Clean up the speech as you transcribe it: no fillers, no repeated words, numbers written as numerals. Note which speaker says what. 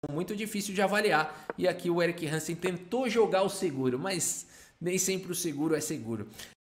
Speaker 1: muito difícil de avaliar. E aqui o Eric Hansen tentou jogar o seguro, mas nem sempre o seguro é seguro.